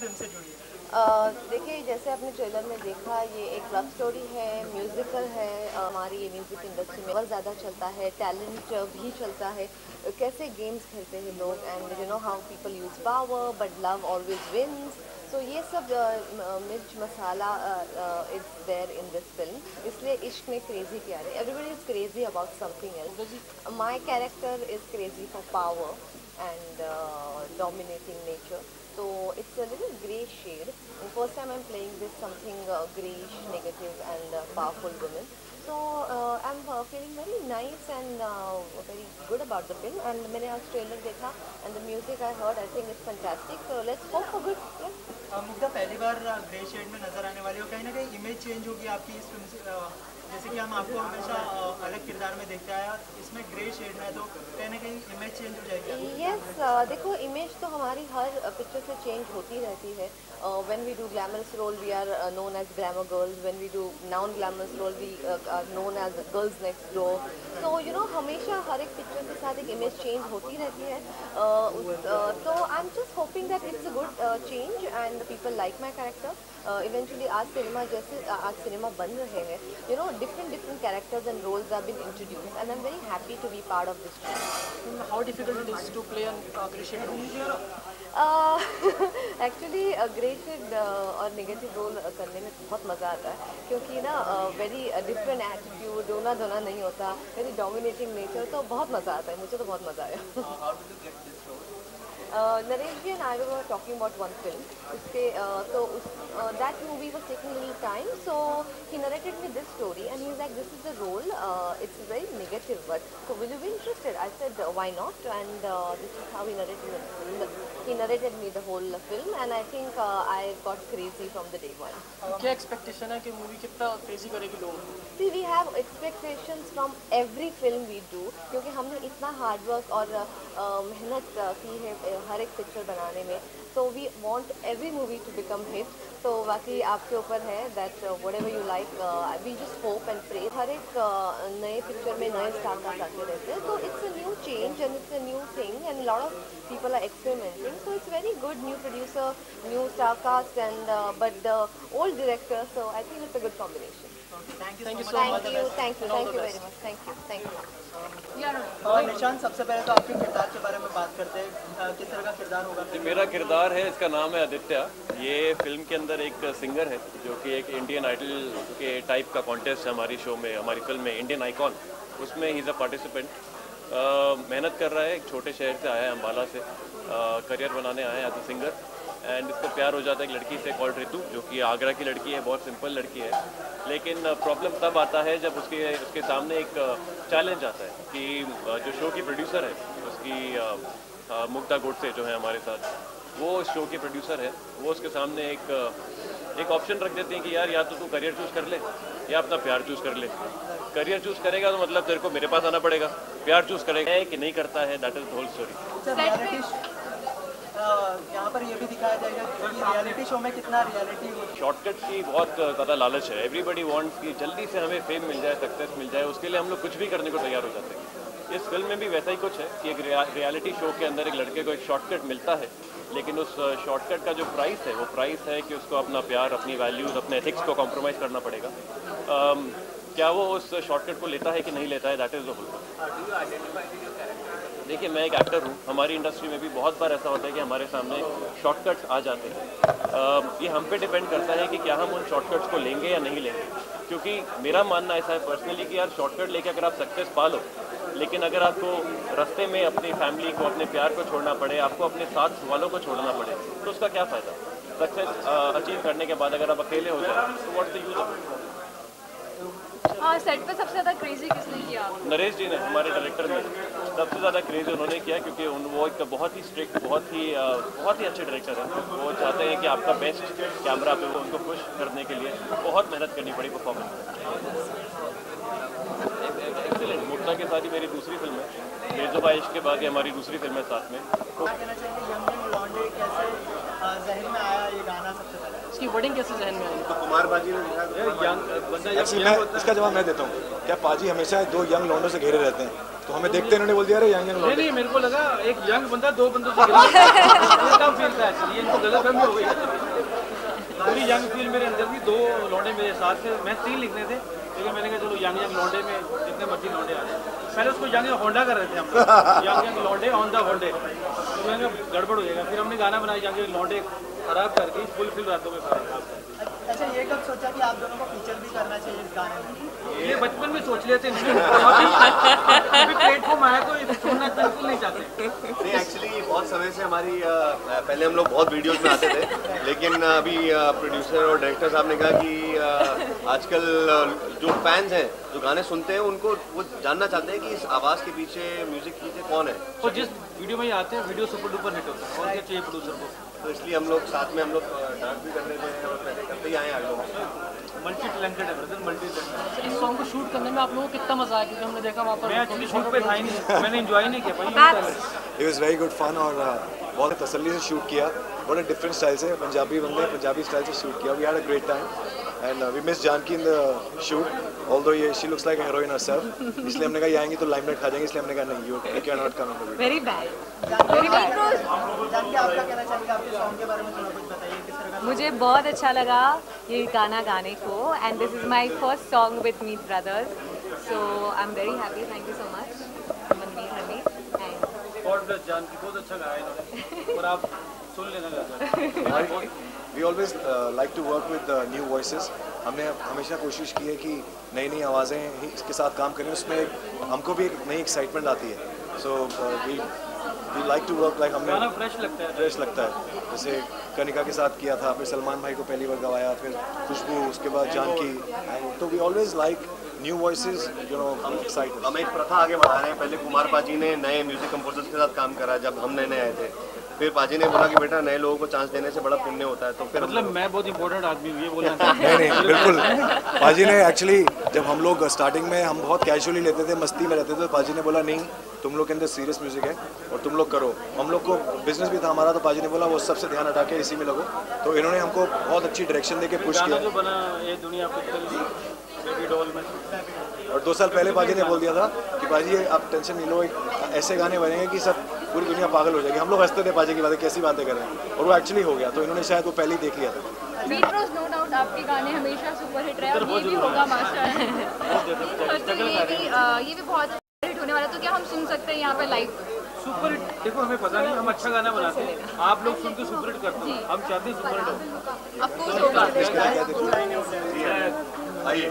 Film से जुड़ी है? देखिए, जैसे आपने ट्रेलर में देखा, ये एक लव स्टोरी है, म्यूज़िकल है। हमारी ये म्यूज़िक इंडस्ट्री में बहुत ज़्यादा चलता है, टैलेंट भी चलता है। कैसे गेम्स खेलते हैं लोग, and you know how people use power but love always wins. So ये सब मिर्च मसाला it's there in this film. इसलिए इश्क में क्रेजी क्या है, everybody is crazy about something else. My character is crazy for power and dominating nature. So it's a little grey shade. And first time I'm playing this something greyish, negative, and powerful woman. So I'm feeling very nice and very good about the film. And मैंने आज trailer देखा and the music I heard, I think it's fantastic. So let's hope for good. Yeah. Mugdha पहली बार grey shade में नजर आने वाली हो, कहीं ना कहीं इमेज चेंज होगी आपकी इस फिल्म से। जैसे कि हम आपको हमेशा अलग किरदार में देखते आए, और इसमें ग्रे शेड में है, तो कहीं ना कहीं इमेज चेंज हो जाएगी आपकी। यस, देखो, इमेज तो हमारी हर पिक्चर से चेंज होती रहती है। When we do glamorous role we are known as glamour girls, when we do non glamorous role we are known as girls next door. तो यू नो हमेशा हर एक पिक्चर के साथ एक इमेज चेंज होती रहती है। तो I am just hoping that it's a good change and people like my character. Eventually आज सिनेमा जैसे आज सिनेमा बन रहे हैं, you know different characters and roles are been introduce and I am very happy to be part of this film. How difficult it is to play on grey shade role? Actually grey shade और negative role करने में बहुत मज़ा आता है, क्योंकि ना very different attitude, रोना धोना नहीं होता, वेरी डोमिनेटिंग नेचर, तो बहुत मज़ा आता है। मुझे तो बहुत मज़ा आया। Naresh ji and I were talking about one film. उसके that movie was taking a little time, so he narrated me this story and he's like, this is the role, it's very negative, but so will you be interested? I said, why not? And this is how he narrated me the whole film, and I think I got crazy from the day one. क्या expectation है कि movie कितना crazy करेगी लोग? See, we have expectations from every film we do, क्योंकि हमने इतना hard work और मेहनत की है हर एक पिक्चर बनाने में। So we want every movie to become hit. तो बाकी आपके ऊपर है that whatever you like, we just hope and pray. हर एक नए पिक्चर में नए स्टार कास्ट आते रहते हैं, तो it's a new change and it's a new thing and a lot of people are experimenting. So it's very good, new producer, new star cast, and but the old director. So I think it's a good combination. Thank you so Thank much. you, thank you, thank you very much. Thank you. निशान, सबसे पहले तो आपके किरदार के बारे में बात करते हैं, किस तरह का किरदार होगा? मेरा किरदार है, इसका नाम है आदित्य। ये फिल्म के अंदर एक सिंगर है जो कि एक इंडियन आइडल के टाइप का कॉन्टेस्ट है हमारी शो में, हमारी फिल्म में, इंडियन आइकॉन। उसमें ही इज़ अ पार्टिसिपेंट। मेहनत कर रहा है, एक छोटे शहर से आया है, अम्बाला से, करियर बनाने आया है एज अ सिंगर। एंड इसको प्यार हो जाता है एक लड़की से कॉल्ड रितु, जो कि आगरा की लड़की है, बहुत सिंपल लड़की है। लेकिन प्रॉब्लम तब आता है जब उसके सामने एक चैलेंज आता है कि जो शो की प्रोड्यूसर है उसकी मुक्ता गोडसे जो है हमारे साथ, वो शो के प्रोड्यूसर है, वो उसके सामने एक ऑप्शन रख देते हैं कि यार या तो तू करियर चूज़ कर ले या अपना प्यार चूज़ कर ले। करियर चूज़ करेगा तो मतलब तेरे को मेरे पास आना पड़ेगा, प्यार चूज़ करेगा कि नहीं करता है, that is the whole story. यहाँ पर ये भी दिखाया जाएगा कि रियलिटी शो में कितना रियलिटी होती है। शॉर्टकट्स की बहुत ज़्यादा लालच है, एवरीबडी वांट्स कि जल्दी से हमें फेम मिल जाए, सक्सेस मिल जाए, उसके लिए हम लोग कुछ भी करने को तैयार हो जाते हैं। इस फिल्म में भी वैसा ही कुछ है कि एक रियलिटी शो के अंदर एक लड़के को एक शॉर्टकट मिलता है, लेकिन उस शॉर्टकट का जो प्राइस है वो प्राइस है कि उसको अपना प्यार, अपनी वैल्यूज़, अपने एथिक्स को कॉम्प्रोमाइज़ करना पड़ेगा। क्या वो उस शॉर्टकट को लेता है कि नहीं लेता है, दैट इज़ द होल। देखिए, मैं एक एक्टर हूँ, हमारी इंडस्ट्री में भी बहुत बार ऐसा होता है कि हमारे सामने शॉर्टकट्स आ जाते हैं। ये हम पे डिपेंड करता है कि क्या हम उन शॉर्टकट्स को लेंगे या नहीं लेंगे, क्योंकि मेरा मानना ऐसा है पर्सनली कि यार शॉर्टकट लेके अगर आप सक्सेस पा लो, लेकिन अगर आपको रास्ते में अपनी फैमिली को, अपने प्यार को छोड़ना पड़े, आपको अपने साथ वालों को छोड़ना पड़े, तो उसका क्या फ़ायदा? सक्सेस अचीव करने के बाद अगर आप अकेले हो जाए तो what's the use of it? Set पे सबसे ज़्यादा क्रेजी किसने किया? नरेश जी ने, हमारे डायरेक्टर ने सबसे ज़्यादा क्रेज उन्होंने किया, क्योंकि वो एक बहुत ही स्ट्रिक्ट, बहुत ही अच्छे डायरेक्टर हैं। वो चाहते हैं कि आपका बेस्ट कैमरा पे, वो उनको खुश करने के लिए बहुत मेहनत करनी पड़ी परफॉर्मेंस में। एक्सीलेंट। मुक्ता के साथ ही मेरी दूसरी फिल्म है, बेजुबा इश्क के बाद ये हमारी दूसरी फिल्म है साथ में। क्या कहना चाहिए, यंग एंड लॉन्डे कैसे जहन में आया ये गाना सबसे पहले? उसकी वर्डिंग कैसे जहन में आई? तो कुमार बाजी ने दिखाया एक्चुअली मैं इसका जवाब मैं देता हूँ। क्या पाजी हमेशा 2 यंग लौंडों से घेरे रहते हैं, तो हमें देखते इन्होंने बोल दिया अरे यंग लौंडे। नहीं, मेरे को लगा एक यंग बंदा 2 बंदों से गिरा कम फील था एक्चुअली, इनको गलतफहमी हो गई। पूरी यंग फील मेरे अंदर थी, 2 लौंडे मेरे साथ थे, मैं 3 लिखने थे, लेकिन मैंने कहा चलो यंग लौंडे में जितने मर्जी लौंडे आ जाए। पहले उसको यंग होंडा कर रहे थे हम, यंग लौंडे ऑन द होंडे, तो मैंने कहा गड़बड़ हो जाएगा। फिर हमने गाना बनाया यंग लौंडे खराब करके फुल फिल रातों में खराब। अच्छा, ये कब सोचा कि आप दोनों को फीचर भी करना चाहिए इस गाने में? ये बचपन में सोच लेते हैं, अभी प्लेटफॉर्म आया तो छोड़ना बिल्कुल नहीं चाहते। नहीं, एक्चुअली बहुत समय से हमारी पहले हम लोग बहुत वीडियोस में आते थे, लेकिन अभी प्रोड्यूसर और डायरेक्टर साहब ने कहा कि आजकल जो फैंस हैं जो गाने सुनते हैं उनको वो जानना चाहते हैं कि इस आवाज़ के पीछे, म्यूजिक के पीछे कौन है। और जिस वीडियो में ये आते हैं वीडियो सुपर डुपर हिट होता है, और क्या चाहिए प्रोड्यूसर को। तो इसलिए हम लोग साथ में डांस भी कर लेते हैं और पहले करते ही आए आगे लोग। मल्टी टैलेंटेड है ब्रदर, मल्टी टैलेंटेड। इस सॉन्ग को शूट करने में आप लोगों को कितना मजा आया, क्योंकि हमने देखा वहाँ पर मैं एक्चुअली शूट पे था ही नहीं, मैंने एंजॉय नहीं किया भाई। It was very good fun और बहुत तसल्ली से शूट किया, बड़े डिफरेंट स्टाइल से, पंजाबी बंदे पंजाबी स्टाइल से शूट किया। We had a great time and we miss Janaki in the shoot, although ये she looks like a heroine herself, इसलिए हमने कहा ये आएंगी तो लाइमलाइट खा जाएंगे, इसलिए हमने कहा नहीं you can not come in the video. Very bad. Janaki, आप क्या कहना चाहेंगे आपके सॉन्ग के बारे में? थोड़ा कुछ बताइए किस तरह का। मुझे बहुत अच्छा लगा ये गाना गाने को, and this is my first song with Meet brothers, so I am very happy. Thank you so much Manmeet Hanif and god bless Janaki, बहुत अच्छा गाया इन्होंने, और आप सुन लेना गाना। We always like to work with new voices. हमने हमेशा कोशिश की है कि नई नई आवाज़ें ही इसके साथ काम करें, उसमें हमको भी एक नई एक्साइटमेंट आती है। So we like to work like, हमने गाना फ्रेश लगता है, फ्रेश लगता है। जैसे कनिका के साथ किया था, फिर सलमान भाई को पहली बार गवाया, फिर खुशबू, उसके बाद जानकी, तो we always like new voices, you know, हम एक्साइटेड। हम एक प्रथा आगे बढ़ा रहे हैं। पहले कुमार पाजी ने नए म्यूजिक कंपोजर्स के साथ काम करा जब हम नए आए थे, फिर पाजी ने बोला कि बेटा नए लोगों को चांस देने से बड़ा पुण्य होता है, तो फिर मतलब मैं बहुत इंपॉर्टेंट आदमी हूँ ये बोलना नहीं बिल्कुल। पाजी ने एक्चुअली जब हम लोग स्टार्टिंग में हम बहुत कैजुअली लेते थे, मस्ती में रहते थे, तो पाजी ने बोला नहीं तुम लोग के अंदर सीरियस म्यूजिक है और तुम लोग करो। हम लोग को बिजनेस भी था हमारा, तो पाजी ने बोला वो सबसे ध्यान हटा के इसी में लगो, तो इन्होंने हमको बहुत अच्छी डायरेक्शन देके पुश किया। जो बना ये दुनिया पिक्चर बेबी डॉल में, और 2 साल पहले पाजी ने बोल दिया था कि पाजी आप टेंशन नहीं लो, ऐसे गाने बनेंगे कि सब पूरी दुनिया पागल हो जाएगी। हम लोग हंसते थे पाजी की बातें, कैसी बातें कर रहे हैं, और वो एक्चुअली हो गया। तो इन्होंने शायद वो पहले ही देख लिया था। बीट रोज नो डाउट आपके गाने हमेशा सुपर हिट रहे और ये भी होगा मास्टर। तो ये भी बहुत हिट होने वाला, तो क्या हम सुन सकते हैं यहाँ पे लाइव? सुपर हिट देखो हमें पता नहीं, हम अच्छा गाना बनाते हैं, आप लोग सुन के सुपर हिट करते हो, हम चाहते हैं सुपर हिट हो। ऑफ कोर्स होगा। आइए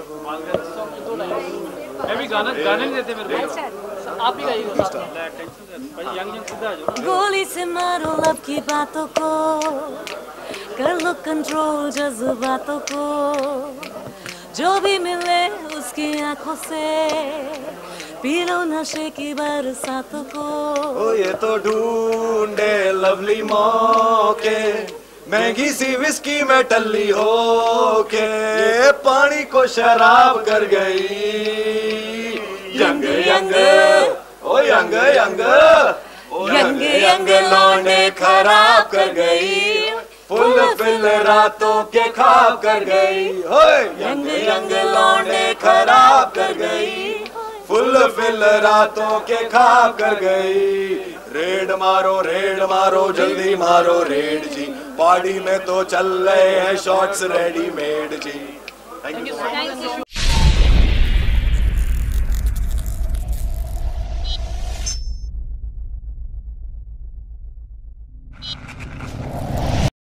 मैं भी गाना गाने नहीं देते मेरे को, आप ही गाइएगा साथ में। भाई यंग सीधा आ जाओ। गोली से मारो लब की बातों को, कर लो कंट्रोल जज्बातों को, जो भी मिले उसकी आंखों से पी लो नशे की बरसातों को। ओ ये तो ढूंढे लवली मौके, महंगी सी विस्की में टल्ली होके पानी को शराब कर गई। Young young oh young young young young लौंडे खराब कर गई, फुल फिल रातों के खाब कर गई। यंग यंग लौंडे खराब कर गई, फुल फिल रातों के खाब कर गई। रेड मारो जल्दी मारो रेड जी, पार्टी में तो चल रहे हैं शॉट्स रेडीमेड जी। Thank you.